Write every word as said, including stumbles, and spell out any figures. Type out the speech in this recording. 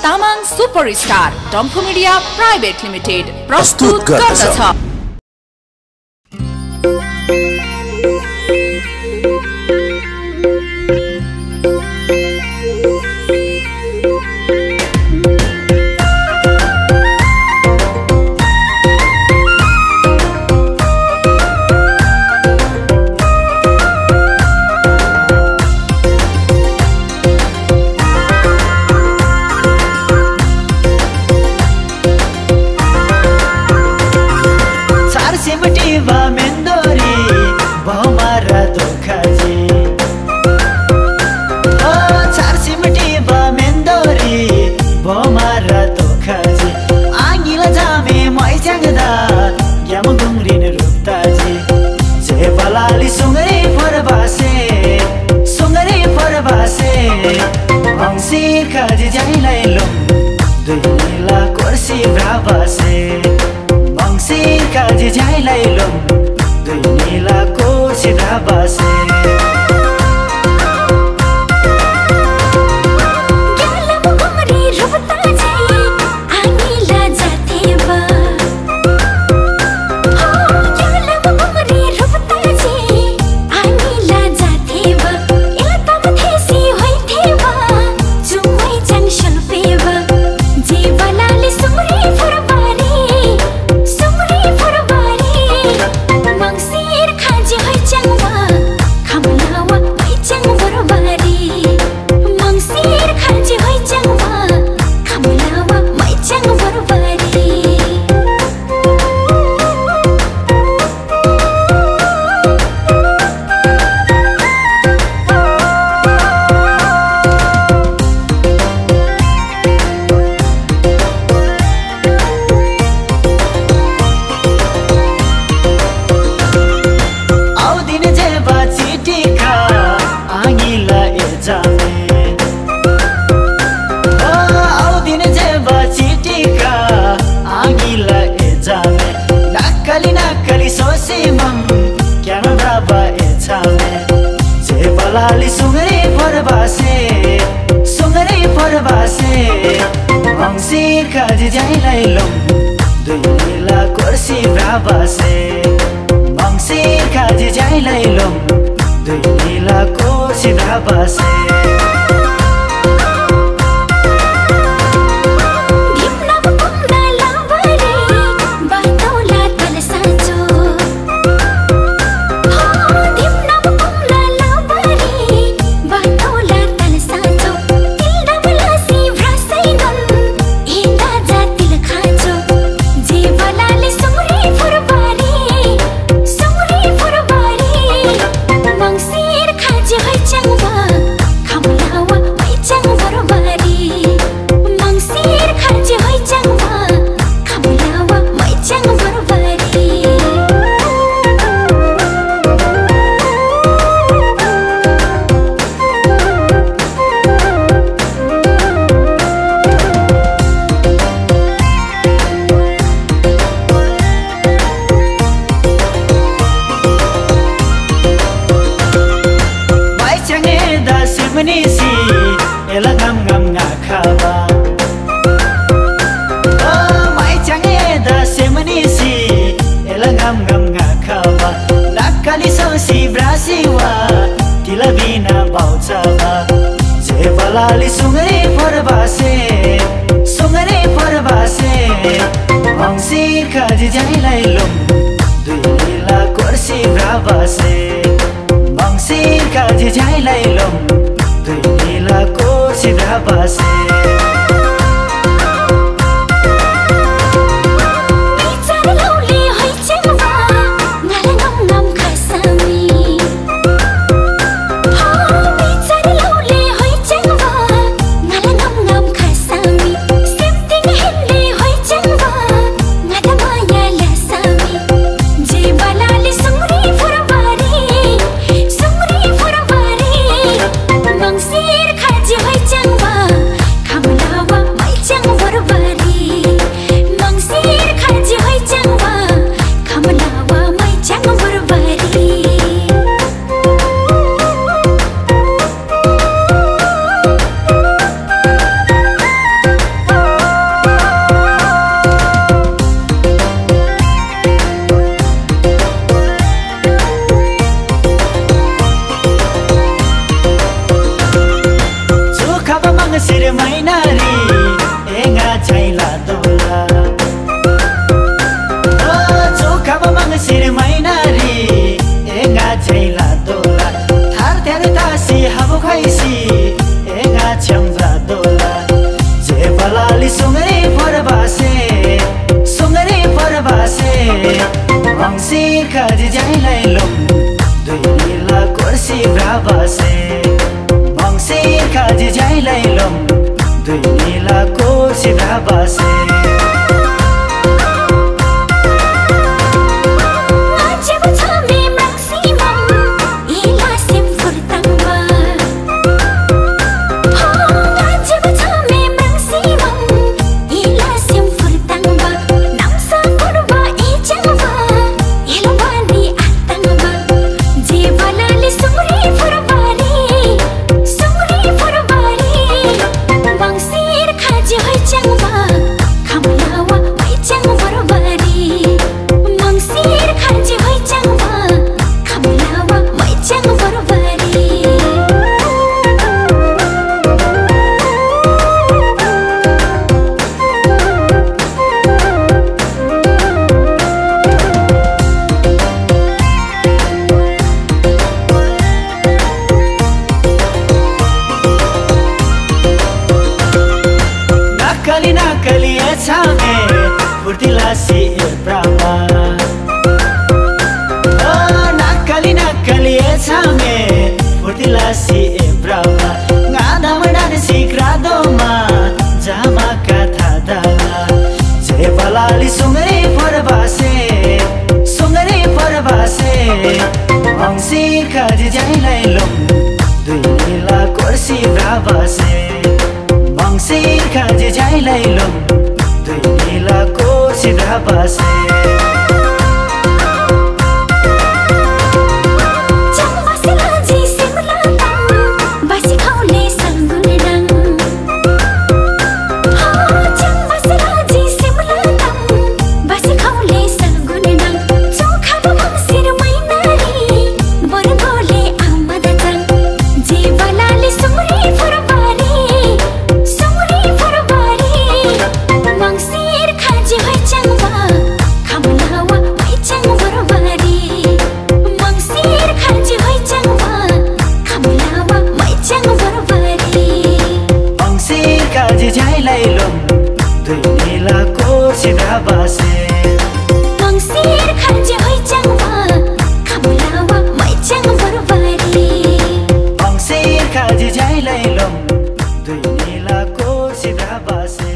Tamang superstar Damphu media private limited प्रस्तुत गर्दछ। मंगसिर मैनारी एंगा छैला दोला ओ चोखब मंगसिर मैनारी एंगा छैला दोला थार थेर तासी हबु खैसी एंगा छम्रा दोला जे बलाली सुंगरी फरबासे सुंगरी फरबासे मंगसिर खज जाइलाई लुम दुई नीला कोर्सी ब्राबासे मंगसिर खज जाइलाई लुम दुई नीला कोर्सी ब्राबासे Nakali nakali echame furtila si brahma Oh nakali nakali echame furtila si brahma ngada madan si kradoma jama katha dala je balali sungari parvase sungari parvase Mangsir खज जाइलाई लुम दुई नीला कोर्सी ब्राबासे मंगसिर खज जाइलाई लुम दुई नीला कोर्सी ब्राबासे जाइलाई लुम दुई नीला कोर्सी ब्राबासे मंगसिर खज होइचाङमा खामुलावा मैचाङ बरबारी मंगसिर खज जाइलाई लुम दुई नीला कोर्सी ब्राबासे